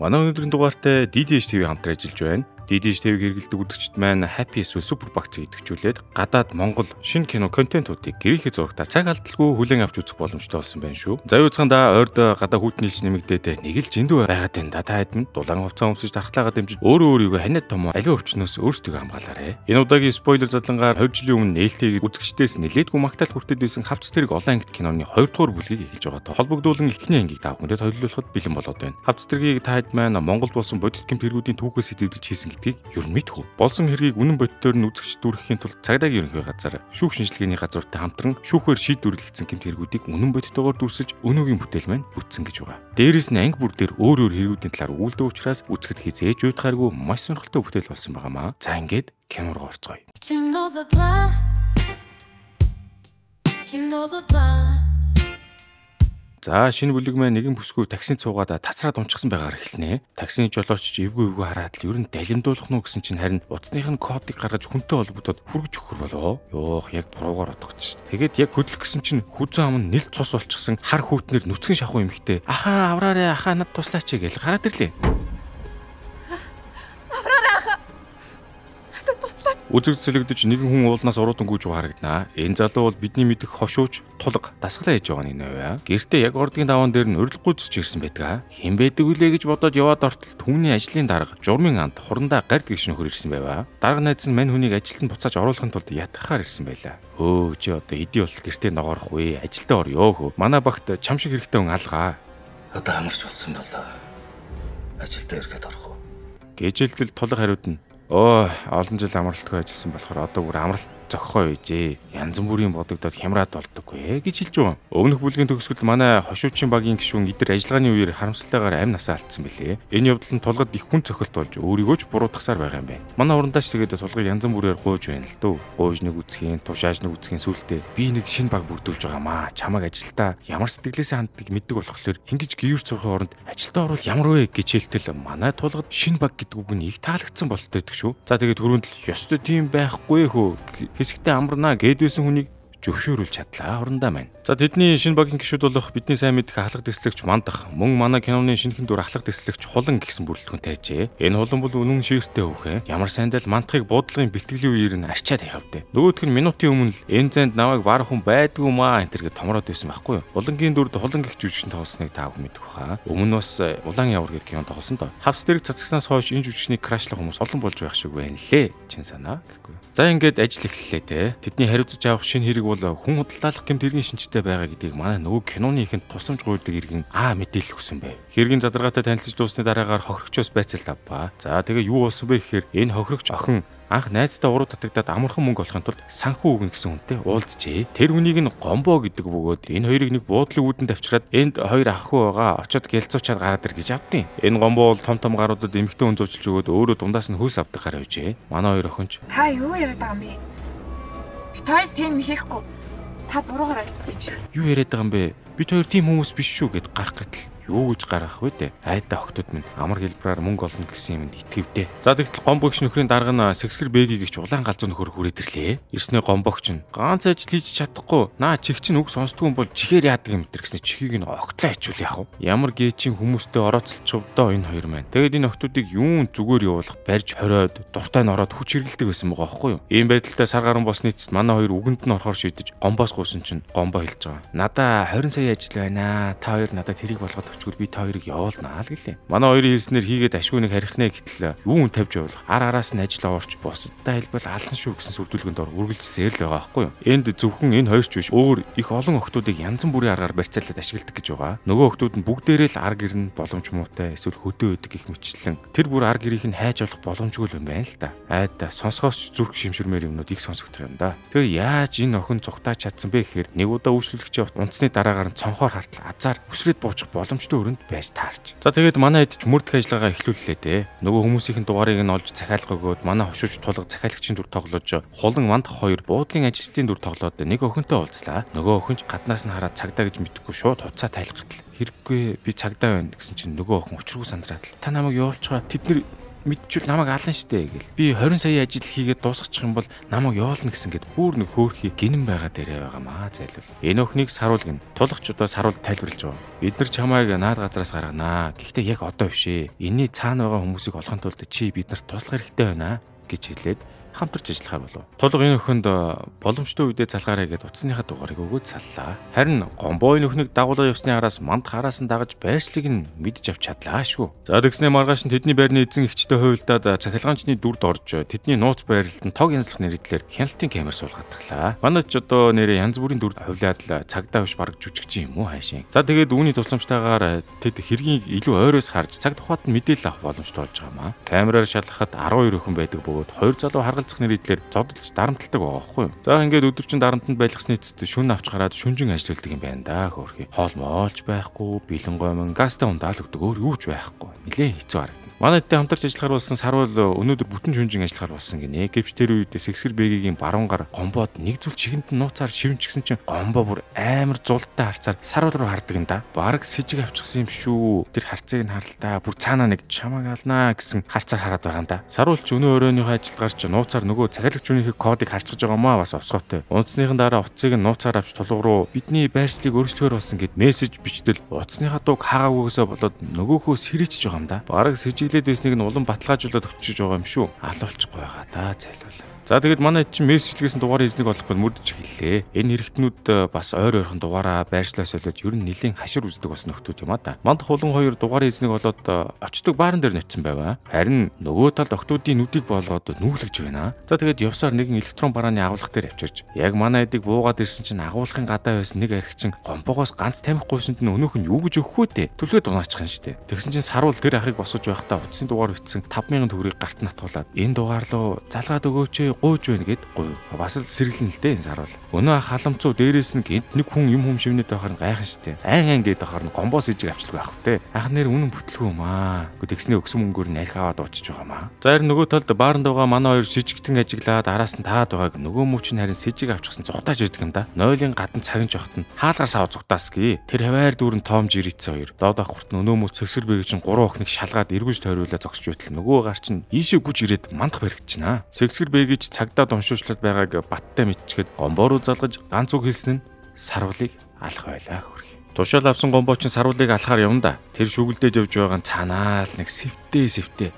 Манай өнөөдрийн дугаартай DDH TV хамтран ажиллаж байна. DDH TV хэрэглэдэг үзэгчид маань Happy эсвэл Super багцыг идэвхжүүлээд гадаад Монгол шинэ кино контентуудыг гэрийнхээ зурагтаар цаг алдалгүй хүлээн авч үзэх боломжтой болсон байна шүү. За юу цаанда ойрд гадаа хүүтэн нийлж нэмэгдээд нэг л жиндүү байгаад энэ та хэд минь дулаан хувцас өмсөж дархлаагаа дэмжиж өөрийгөө ханиад том аливаа өвчнөөс өөрсдөө хамгаалаарэ. Энэ удаагийн спойлер задлангаар 20 жилийн өмнө нээлттэйг үзэгчдээс нэлээдгүй магтаал хүртээд байсан Хавц тэрэг олон ангит киноны 2 дугаар бүлгийг эхэлж байгаатай холбогдуулан эхний ангийг та бүхэнд төлөвлөхөд бэлэн болоод байна. Хавц тэргийг та хэд маань Монголд болсон бодит гэмт хэрэгүүдийн түүхээс хэдүүлж хийсэн гэдгийг ер нь мэдэх үү? Болсон хэргийг үнэн бодитоор нь үзэгч дүрхэхийн тулд цагдаагийн ерөнхий газар шүүх шинжилгээний газруудтай хамтран шүүхээр шийдвэрлэгдсэн гэмт хэрэгүүдийг үнэн бодитоогоор дүрсэж өнөөгийн бүтээл маань бүтсэн гэж байгаа. Дээрээс нь анги бүр дээр өөр хэрэгүүдийн талаар үлдэх учраас үзэхэд хизээж уйдгааргүй маш сонирхолтой бүтээл болсон байгаамаа. За ингээд кино руу орцгоё. За шинэ бүлэг маань нэгэн бүсгүй таксинд суугаад тацраад унчихсан байгаагаар эхэлнэ. Таксины жолооч ч эвгүй хараад л ер нь далимдуулах нь гэсэн чинь харин утасных нь кодыг гаргаж хүнтэй холбогдоод хүргэж өгөх болоо. Ёох яг буруугаар одогч. Тэгээд яг хөдлөх гэсэн чинь хүзэн ам нь нэлт цус болчихсон хар хүүтнэр нүцгэн шахуу эмхтэй. Ахаа авраарэ ахаа над туслаач гэж гараад ирлээ. Үзэг цэлэгдэж нэгэн хүн уулнаас уруудан гүйж харагдана. Энэ залуу бол бидний мэдих хошууч тулга дасгалаа хийж байгаа нэг нөө. Гэртээ яг ордгийн даваан дээр нь урилггүй зүсч ирсэн байдаг. Хэн байдаг үлээ гэж бодоод яваад ортол түүний ажлын дарга журмын анд хурандаа гард гişнө хөр ирсэн байваа. Дарга найз нь мань хүнийг ажилтанд буцааж оруулахын тулд ятгахаар ирсэн байлаа. Өө чи одоо эдий бол гэртээ ногоорох вэ? Ажилдаа орё хөө. Манай багт чам шиг хэрэгтэй хүн алгаа. Одоо амарч болсон болоо. Ажилдаа эргээд орох уу? Гэжэлтэл тулга хариуд нь олон жил амралтгүй ажилласан болохоор одоо бүр амралт зохихоо үйжээ. Янз бүрийн бодогдоод хямраад болдоггүй гэж хэлж байгаа. Өмнөх бүлгийн төгсгөлд манай хошуучийн багийн гишүүн идэр ажиллагааны үеэр харамсалтайгаар амь насаа алдсан билээ. Энэ явдал нь тулгад их хүн цохилт болж өөрийгөө ч буруутгасаар байгаа юм байна. Манай урандаач тэгээд тулгыг янз бүрээр гуйж байна л дөө. Гуйж нэг үсгийн, тушааж нэг үсгийн сүултээ би нэг шинэ баг бүрдүүлж байгаамаа. Чамайг ажилдаа ямар сэтгэлээсээ ханддаг мэддэг болохоор ингэж гүйр цохын оронд ажилдаа орвол ямар вэ гэж хэлтэл манай тулгад шинэ баг гэдэг үг нь их таалагдсан бололтой гэдэг шүү. За тэгээд түрүүнд л ёстой тийм байхгүй хөө хэсэгтээ амарна гэдвэсэн хүнийг зөвшөөрүүлж чадлаа хурандаа маань. За тэдний шинэ багийн гишүүд болох бидний сайн мэдэх ахлах дэслэгч мандах мөн манай киноны шинэхэн дүр ахлах дэслэгч хулан гэсэн бүрэлдэхүүнтэй ажээ. Энэ хулан бол үнэн шииртэй хөөхэ. Ямар сайндаа л мандахыг буудлагын бэлтгэлийн үеэр нь арчаад явдээ. Нөгөөх нь минутын өмнө л энэ занд навайг барах хүн байдгүй маа энэ төргээ томроод байсан байхгүй юу? Улангийн дүрд хулан гих жүжигчин тоглосныг та бүхэн мэдэх баха. Өмнө бас улаан явар гэх кино тоглосон доо. Хавц тэрэг цацагснаас хойш энэ жүжигчнийг крашлах хүмүүс олон болж байх шиг байна лээ. Чин санаа гэхгүй. За ингээд ажил эхэллээ те. Тэдний хариуцж авах шинэ хэрэг бол хүн худалдаалах гэмт хэргийн шинжтэй байгаа гэдгийг манай нөгөө киноны ихэнд тусламж гуйдаг иргэн мэдээлэл өгсөн бэ. Хэргийн задаргаатай танилцж дуусны дараагаар хохирогчоос байцаалт авбаа. За тэгээ юу болсон бэ гэхээр энэ хохирогч охин анх найзтай уруу татагдаад амархан мөнгө олохын тулд санхүү өгнө гэсэн хүнтэй уулзжээ. Тэр хүнийг нь гомбоо гэдэг бөгөөд энэ хоёрыг нэг буудлын үүдэнд авчираад энд хоёр ах トゥ байгаа очоод гэлцуучаад гараад ир гэж авдیں۔ Энэ гомбоо бол том гаруудад эмхтэн хүн зөөчилж өгөөд өөрөө дундаас нь хөлс авдаг гараа үйжээ. Манай хоёр охинч та юу яриад байгаа юм бэ? Бид хоёр тийм хийхгүй. Та буруугаар ойлгосон юм шиг. Юу яриад байгаа юм бэ? Бид хоёр тийм хүмүүс биш шүү гэд гарах гэтэл юу гэж гарах вэ дээ? Айдаа охтууд минь амар хэлбэрээр мөнгө олно гэсэн юмд итгэвдээ. За тэгтэл гомбогч нөхрийн дарга нь сэксгэр бэгийг ч улаан галзуу нөхөр хүрээд ирлээ. Ирснээ гомбогч нь ганц ажил хийж чадахгүй. Наа чих чинь үг сонсдгүй юм бол чихээр яадаг юм тэр гэснээр чихийг нь огтлоо хичүүл яах вэ? Ямар гээчин хүмүүстэй орооцолчвдоо энэ хоёр маань. Тэгээд энэ охтуудыг юун зүгээр явуулах барьж хориод дуртай нь ороод хүч хэргэлдэг байсан байгаа байхгүй юу? Ийм байдалтай сар гарan болсны эцэст манай хоёр үгэнд нь орохоор шийдэж гомбоос гуйсан чинь гомбо хэлж байгаа. Надаа 20 сая ажил байна. Та хоёр надад тэрийг болгоод өгчгүй би та хоёрыг явуулнаа л гэлээ. Манай хоёрын хэлснээр хийгээд ашгүй нэг харихнаа гэтэл юун тавьж явуулах араас нь ажил аварч бусадтай хэлбэл алан шүү гэсэн сүрдүүлгэнд ор үргэлжсээр л байгаа байхгүй юу? Энд зөвхөн энэ хоёр ч биш өөр их олон охтуудыг янз бүрийн аргаар барьцаалаад ашигладаг гэж байгаа. Нөгөө охтууд нь бүгдээрээ л ар гэр нь боломж муутай эсвэл хөдөө өдөг гэх мэтлэн тэр бүр ар гэрийг нь хайж олох боломжгүй юм байна л да. Айда сонсохоос зүрх шимширмээр юмнууд их сонсогдох юм да. Тэгээ яаж энэ охин цугтааж чадсан бэ гэхээр нэг удаа үйлчлүүлэгч унтсны дараагаар нь цонхоор хартал азар хүсрээд буучих боломжтой өрөнд байж таарч. За тэгээд манай хэд ч мөрдөх ажиллагаа эхлүүллээ те. Нөгөө хүмүүсийн дугаарыг нь олж захиалга өгөөд манай хошууч тулга захиалагчийн дүр тоглож хулан мандах хоёр буудлын ажилтны дүр тоглоод нэг охинтой уулзлаа. Нөгөө охинч гаднаас нь хараад цагдаа гэж мэдэхгүй шууд хуцаа тайлгахтал. Хэрэггүй би цагдаа байна гэсэн чинь нөгөө охин учиргүй сандраад та намайг явуулчихаа тэд нар мэдчихвэл намайг ална штэ гэл. Би 20 сая ажил хийгээд дуусгачих юм бол намайг явуулна гэсэн гээд бүр нэг хөөрхий гинэн байгаа дээрээ байгаамаа зайлвал. Энэ өхнийг саруулгын тулгчудаас саруул тайлбарлаж байгаа. Бид нар чамайг наад газараас гарганаа. Гэхдээ яг одоо бишээ. Энийний цаана байгаа хүмүүсийг олохын тулд чи биднэрт туслах хэрэгтэй байна гэж хэлээд хамтарч ажиллахаар болов. Тулга энэ өхөнд боломжтой үедээ залгаарай гэд утасныхаа дугаарыг өгөөд саллаа. Харин гомбоо энэ өхнийг дагуулаа явсны араас манд хараас нь дагаж байршлыг нь мэдж авч чадлаа шүү. За тэгснээ маргааш нь тэдний байрны эзэн ихчтэй хувилдаад цахилгаанчны дүрд орж тэдний нууц байрлалд нь тог янзлах нэрээр хяналтын камер суулгадаглаа. Манайч одоо нэрээ янз бүрийн дүрд хувилаад л цагдаа биш бараг жүжигч юм уу хайшин. За тэгээд үүний тусламжтайгаар тэд хэргийг илүү ойроос харж цаг тухайд нь мэдээлэл авах боломжтой болж байгаамаа. Камераар шалгахад 12 өхөн байдаг бөгөөд 2 залуу харгалзах нэрээр зодолж дарамталдаг байгаа байхгүй юу. За ингээд өдөржин дарамтанд байлгасны эцэст шүн авч гараад шүнжин ажилладаг юм байна да хөөрхий. Хоол моолж байхгүй, бэлэн гомон, газтай ундаал өгдөг өөр юу ч байхгүй. Нилээ хэцүү харагдана. Манайтай хамтарч ажиллахаар болсон саруул өнөөдөр бүтэн шүнжин ажиллахаар болсон гинэ. Гэвч тэр үед Сэксгэр Бэгийн баруун гар гомбоод нэг зүйл чигэнд нь нууцаар шивнчгсэн чинь гомбоо бүр амар зултай харцаар саруул руу хардаг юм да. Бараг сэжиг авчихсан юм шүү. Тэр харцыг нь харалтаа бүр цаанаа нэг чамааг алнаа гэсэн харцаар хараад байгаа юм да. Саруул ч өнөө өрөөний ажилдгаар ч нууцаар нөгөө цахилагч үнийхээ кодыг харцгаж байгаамаа бас овсгоотой. Унцныхын дараа утсыг нь нууцаар авч тулга руу бидний байршлыг өөрчлөхөр болсон гэд мессеж бичтэл утасныхаа дууг хаагаагүйгээсээ болоод нөгөөхөө сэрийчж байгаа юм да. Бараг сэжиглээд байсныг нь улам баталгаажуулаад өгчөж байгаа юм шүү. Алуулчихгүй байгаа да зайлвал. За тэгээд манай чинь мессежлэгсэн дугаараа эзнийг олохгүй мөрдөж эхэллээ. Энэ хэрэгтнүүд бас ойр ойрхон дугаараа байршлаас солиод ер нь нэлийн хашир үздэг бас нөхдүүд юм а да. Манд хулан хоёр дугаараа эзнийг олоод очдог баарн дээр ноцсон байваа. Харин нөгөө талд охтуудын нүдийг болгоод нүүлгэж байна. За тэгээд явсаар нэгэн электрон барааны агуулга дээр авчирч яг манай эдийг буугаад ирсэн чинь агуулгын гадаа байсан нэг архичин гомбогоос ганц тамхихгүйсэнд нь өнөөх нь юу гэж өгөх вэ? Төлгөө дунаачих юм штэ. Тэгсэн чинь саруул тэр ахыг босгож байхдаа утасны дугаар бичсэн 5000 төгрөгийг гарт натгуулаад энэ дугаар руу залгаад өгөөч гуйж байна гэд гуйв. Бас л сэргэлэн л дээ энэ саруул. Өнөө халамцуу дээрээс нь гинт нэг хүн юм шивнээд байхаар нь гайхан штэ. Айн гээд байхаар нь гомбоо сэжиг авчлаг байх втэ. Анх нэр үнэн бүтлгүй юм аа. Тэгснээ өгсөн мөнгөөр нь арх аваад уучиж байгаамаа. За харин нөгөө талд баарнд байгаа манай хоёр сэжигтэн ажиглаад араас нь таад байгааг нөгөө мөч нь харин сэжиг авчихсан зугатааж ирдэг юм да. Нойлын гадна цагинж явахт нь хаалгаар сав зугатаасгий. Тэр хаваар дүүрэн тоомж ирээдсэн хоёр. Доод авахт өнөө мөч Сэксгэр Бэг чинь 3 охиныг шалгаад эргүүлж тойруулаад зогсож байтал нөгөө гар чинь ийшээ гүж ирээд мандах баригдчихна. Сэксгэр Бэг цагдаа уншуулчлаад байгааг баттай мэдчихэд гомбоо руу залгаж ганц үг хэлсэн нь саруулыг алах байлаа хөрхий. Тушаал авсан гомбоо чинь саруулыг алахаар явна да. Тэр шүгэлдэж явж байгаа цаанаа л нэг сэвтээ.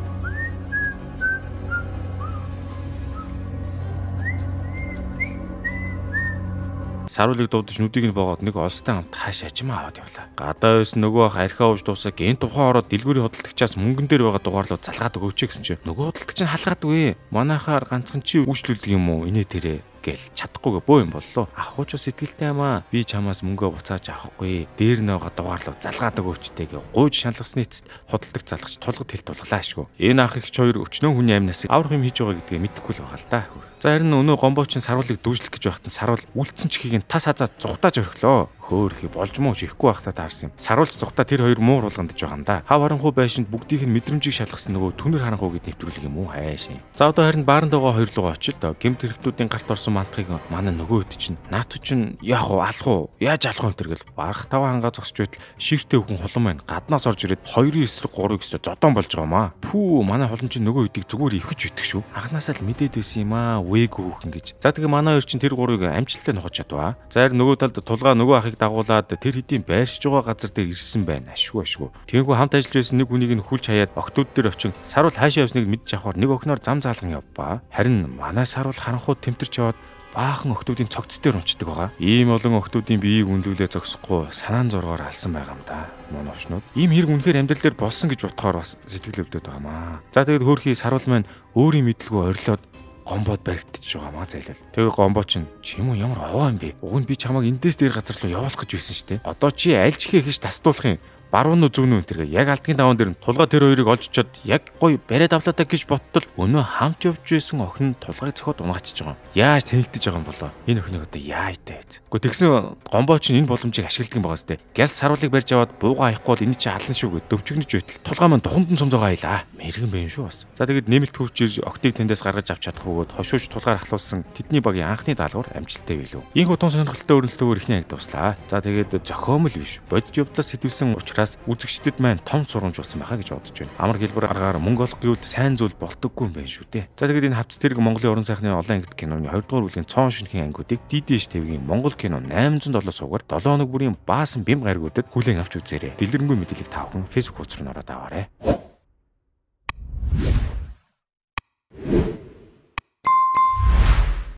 Саруулыг дуудаж нүдийг нь боогоод нэг олстой амт хааш ажимаа аваад явлаа. Гадаа байсан нөгөө ах архиа ууж дуусаа гэн тухайн ороод дэлгүүрийн худалдагчаас мөнгөн дээр байгаа дугаарлуу залгаад өгөөч гэсэн чинь нөгөө худалдагч нь халгаадгүй. Манайхаар ганцхан чи үйлчлүүлдэг юм уу? Инээ тэрэ гэл чадахгүйгээ бөө юм боллоо. Авахуч сэтгэлтэй юм аа. Би чамаас мөнгөө буцааж авахгүй. Дээр нь байгаа дугаарлуу залгаад өгөөчтэй гэ гуйж шаналгасны эцэст худалдагч залгаж тулгад хэл тулглаа шгүй. Энэ ах ихч хоёр өчнөө хүний амнаас аврах юм хийж байгаа гэдгээ мэдэхгүй л байгаа л да. За харин өнөө гомбоочин саруулыг дүүжлэх гэж байхад саруул үлдсэн чихийг нь тас хазаад зүхтааж орхилоо. Хөөхий болж муу хийхгүй байхдаа таарсан юм. Саруулч зүхтаа тэр хоёр муур болгондож байгаа юм да. Хав харанхуй байшинд бүгдийг нь мэдрэмжийг шалгасан нөгөө түнэр харанхуй гэд нэвтрүүлэг юм уу хайшин. За одоо харин баарнд байгаа хоёр лугаа очил доо. Гэмт хэрэгтнүүдийн гарт орсон мантахыг манай нөгөө хэд чинь наат чинь яах вэ алах уу? Яаж алах вэ тэр гэл барах таван хангаа зогсож байтал ширтэй хөвгөн хулан байна. Гаднаас орж ирээд 2-9 эсрэг 3 гэстэй зодон болж байгаамаа. Пүү манай хулан чинь нөгөө хэдийг зүгээр ивхэж битэх шүү. Анханасаа л мэдээд байсан юм аа. Вээг хөөхөн гэж. За тэгээ манай хоёр чинь тэр гурыг амжилттай нохож чадваа. За харин нөгөө талд тулгаа нөгөө ахыг дагуулад тэр хэдийн байршиж байгаа газар дээр ирсэн байна. Ашгүй. Тэнгүү хамт ажиллаж байсан нэг хүнийг нь хүлж хаяад октод дээр очин саруул хаашаа явсныг мэдж авахар нэг охиноор зам заалган явбаа. Харин манай саруул харанхууд тэмтэрч яваад баахан охтуудын цогц дээр унцдаг байгаа. Ийм олон охтуудын биеийг үнэлүүлээ зогсохгүй санаан зургаар алсан байгаа юм да. Моновчнууд. Ийм хэрэг үнэхээр амьдрал дээр болсон гэж бодохоор бас сэтгэл өвдөд байгаамаа. За тэгээд хөөрхий саруул маань өөрийн мэдлгүй орилоод гомбоод баригдчихж байгаа маа зайлал. Тэгээ гомбоо чинь чим үү ямар овоо юм бэ? Уг нь би чамайг эндээс дээр газар руу явуулах гэж байсан шүү дээ. Одоо чи аль чихээ хийж тасдуулах юм? Баруун уу зүүн үү тэргээ яг алдгийн даван дээр нь тулгаа тэр хоёрыг олж чад яг гой бариад авлаадаа гэж боттол өнөө хамт явж байсан охин нь тулгаыг цохоод унгачиж байгаа. Яаж тэнэгдэж байгаа юм болоо? Энэ охиныг одоо яайтай байц. Гэхдээ тэгсэн гомбоо чинь энэ боломжийг ашигладаг юм байгаа сте. Гяс саруулыг барьж аваад буугаа хаяхгүй бол энэ чи алан шүү гэд дөвчгнэж байтал тулгаа маань тухамдан цомцоогоо аялаа. Мэргэн байна шүү бас. За тэгээд нэмэлт хөвч ирж октыг тэндээс гаргаж авч чадах бөгөөд хошууч тулгаар ахлуулсан тэдний багийн анхны даалгавар амжилттай байлуу. Ийм хутун сонирхолтой өрнөлтөөр ихний ангид дуслаа. За тэгээд зохиомл биш. Бодж явдлаас сэтүүлсэн учрал учраас үзэгчдэд маань том сурамж болсон байхаа гэж бодож байна. Амар хэлбэр аргаар мөнгө олох гэвэл сайн зүйл болдоггүй юм байна шүү дээ. За тэгээд энэ хавц тэрэг Монголын уран сайхны олон ангид киноны 2 дугаар бүлгийн цоон шинэхэн ангиудыг DDH TV-ийн Монгол кино 807 суугаар 7 хоног бүрийн баасан бям гаригуудад хүлээн авч үзээрэй. Дэлгэрэнгүй мэдээлэл та бүхэн Facebook хуудас руу ороод аваарай.